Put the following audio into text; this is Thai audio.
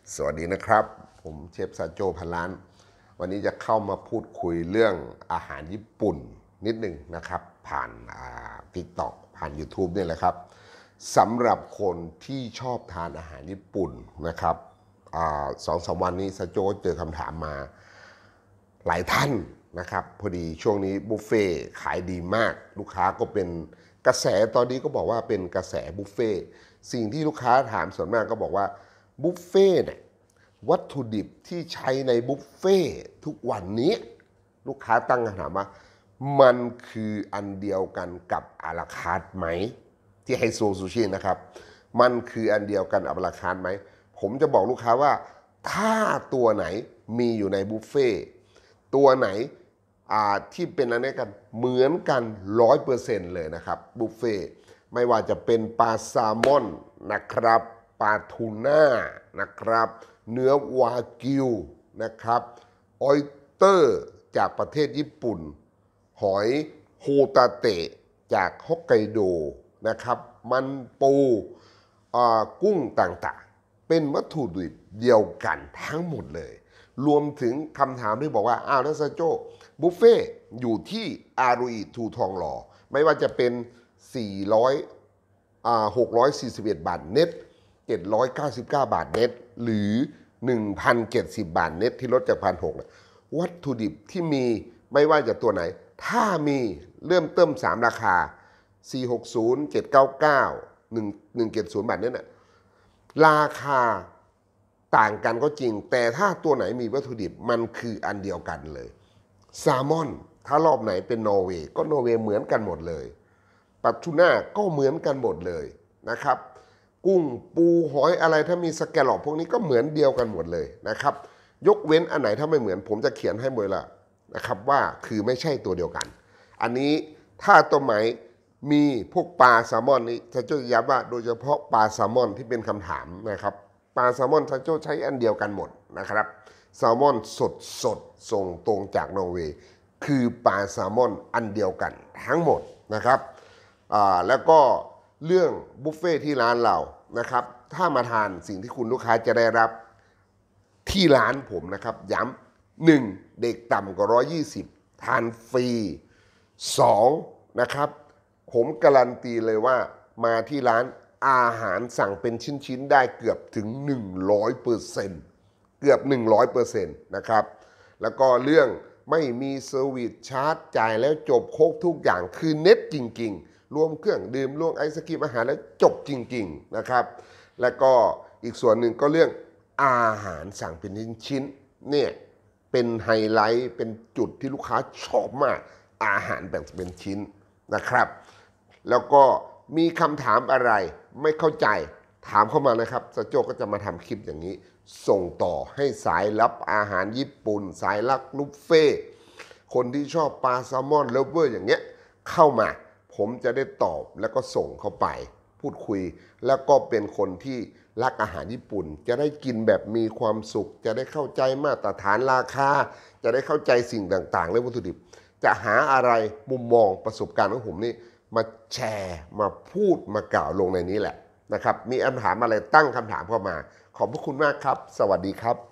สวัสดีนะครับผมเชฟซาโจพันล้านวันนี้จะเข้ามาพูดคุยเรื่องอาหารญี่ปุ่นนิดหนึ่งนะครับผ่านTikTok ผ่าน YouTube เนี่ยแหละครับสำหรับคนที่ชอบทานอาหารญี่ปุ่นนะครับ2-3 วันนี้ซาโจเจอคำถามมาหลายท่านนะครับพอดีช่วงนี้บุฟเฟ่ขายดีมากลูกค้าก็เป็นกระแสตอนนี้ก็บอกว่าเป็นกระแสบุฟเฟ่สิ่งที่ลูกค้าถามส่วนมากก็บอกว่าบุฟเฟ่เนี่ยวัตถุดิบที่ใช้ในบุฟเฟ่ทุกวันนี้ลูกค้าตั้งคำถามว่ามันคืออันเดียวกันกับอาราคาร์ทไหมที่ไฮโซซูชินะครับมันคืออันเดียวกันกับอาราคาร์ทไหมผมจะบอกลูกค้าว่าถ้าตัวไหนมีอยู่ในบุฟเฟ่ตัวไหนที่เป็นอันนี้กันเหมือนกัน 100% เลยนะครับบุฟเฟ่ไม่ว่าจะเป็นปลาแซลมอนนะครับปลาทูน่านะครับเนื้อวากิวนะครับออยเตอร์จากประเทศญี่ปุ่นหอยโฮตาเตะจากฮอกไกโดนะครับมันปูกุ้งต่างๆเป็นวัตถุดิบเดียวกันทั้งหมดเลยรวมถึงคำถามที่บอกว่าอ้าวแล้วซาโจบุฟเฟ่อยู่ที่อารุอิทูทองหล่อไม่ว่าจะเป็น641 บาทเน็ต799 บาทเน็ตหรือ 1,070 บาทเน็ตที่ลดจาก 1,600 วัตถุดิบที่มีไม่ว่าจะตัวไหนถ้ามีเริ่มต้น3ราคา460 799 170 บาทเน็ตราคาต่างกันก็จริงแต่ถ้าตัวไหนมีวัตถุดิบมันคืออันเดียวกันเลยแซลมอนถ้ารอบไหนเป็นนอร์เวย์ก็นอร์เวย์เหมือนกันหมดเลยปลาทูน่าก็เหมือนกันหมดเลยนะครับกุ้งปูหอยอะไรถ้ามีสแกลลอปพวกนี้ก็เหมือนเดียวกันหมดเลยนะครับยกเว้นอันไหนถ้าไม่เหมือนผมจะเขียนให้หมดละนะครับว่าคือไม่ใช่ตัวเดียวกันอันนี้ถ้าตัวไหนมีพวกปลาแซลมอนนี้จะย้ำว่าโดยเฉพาะปลาแซลมอนที่เป็นคำถามนะครับปลาแซลมอนซาโจใช้อันเดียวกันหมดนะครับแซลมอนสดส่งตรงจากนอร์เวย์คือปลาแซลมอนอันเดียวกันทั้งหมดนะครับแล้วก็เรื่องบุฟเฟ่ที่ร้านเรานะครับถ้ามาทานสิ่งที่คุณลูกค้าจะได้รับที่ร้านผมนะครับย้ำ1เด็กต่ำกว่า120ทานฟรี2นะครับผมการันตีเลยว่ามาที่ร้านอาหารสั่งเป็นชิ้นๆได้เกือบถึง 100%เกือบ 100% นะครับแล้วก็เรื่องไม่มีเซอร์วิสชาร์จจ่ายแล้วจบโคกทุกอย่างคือเน็ตจริงๆรวมเครื่องดื่มรวมไอศกรีมอาหารแล้วจบจริงๆนะครับแล้วก็อีกส่วนหนึ่งก็เรื่องอาหารสั่งเป็นชิ้นๆเนี่ยเป็นไฮไลท์เป็นจุดที่ลูกค้าชอบมากอาหารแบ่งเป็นชิ้นนะครับแล้วก็มีคำถามอะไรไม่เข้าใจถามเข้ามานะครับซาโจก็จะมาทำคลิปอย่างนี้ส่งต่อให้สายลับอาหารญี่ปุ่นสายลักบุฟเฟ่คนที่ชอบปลาแซลมอนเลิฟเวอร์อย่างเงี้ยเข้ามาผมจะได้ตอบแล้วก็ส่งเข้าไปพูดคุยแล้วก็เป็นคนที่รักอาหารญี่ปุ่นจะได้กินแบบมีความสุขจะได้เข้าใจมาตรฐานราคาจะได้เข้าใจสิ่งต่างๆเรื่องวัตถุดิบจะหาอะไรมุมมองประสบการณ์ของผมนี่มาแชร์มาพูดมากล่าวลงในนี้แหละนะครับมีคำถามอะไรตั้งคำถามเข้ามาขอบพระคุณมากครับสวัสดีครับ